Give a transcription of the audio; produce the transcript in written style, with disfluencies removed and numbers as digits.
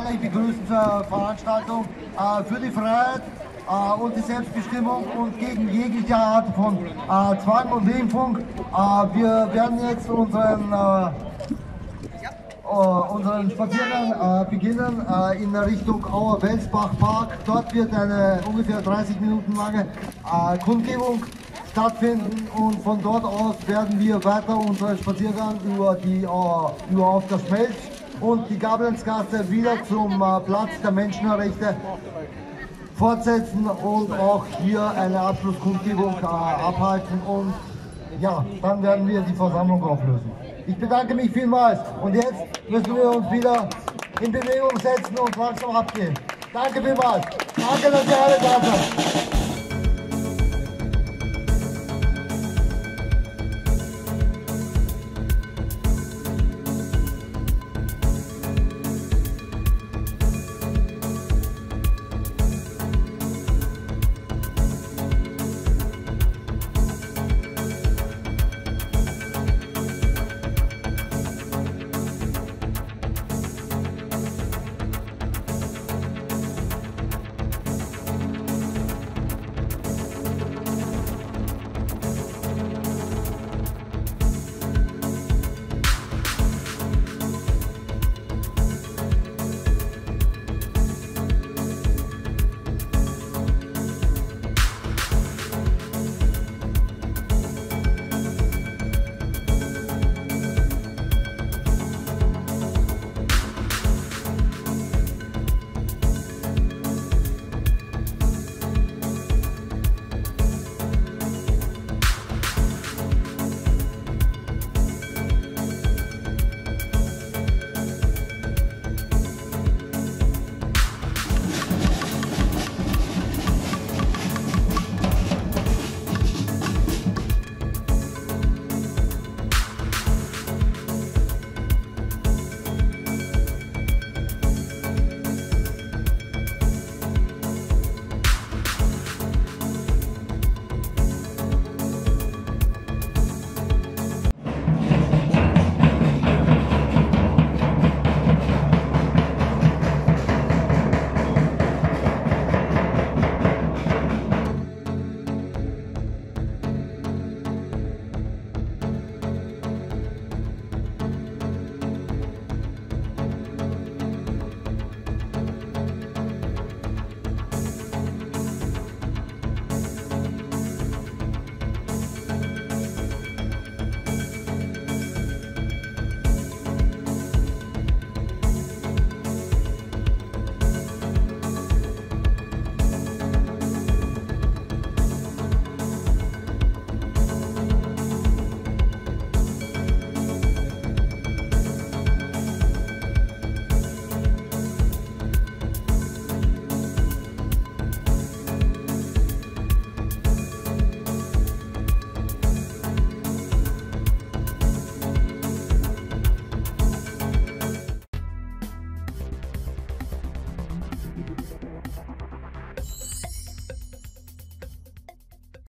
alle begrüßen zur Veranstaltung für die Freiheit und die Selbstbestimmung und gegen jegliche Art von Zwang und Impfung. Wir werden jetzt unseren Spaziergang beginnen in der Richtung Auer-Welsbach-Park. Dort wird eine ungefähr 30 Minuten lange Kundgebung stattfinden und von dort aus werden wir weiter unseren Spaziergang über auf der Schmelz und die Gabelensgasse wieder zum Platz der Menschenrechte fortsetzen und auch hier eine Abschlusskundgebung abhalten und ja, dann werden wir die Versammlung auflösen. Ich bedanke mich vielmals und jetzt müssen wir uns wieder in Bewegung setzen und langsam abgehen. Danke vielmals. Danke, dass ihr alle da seid.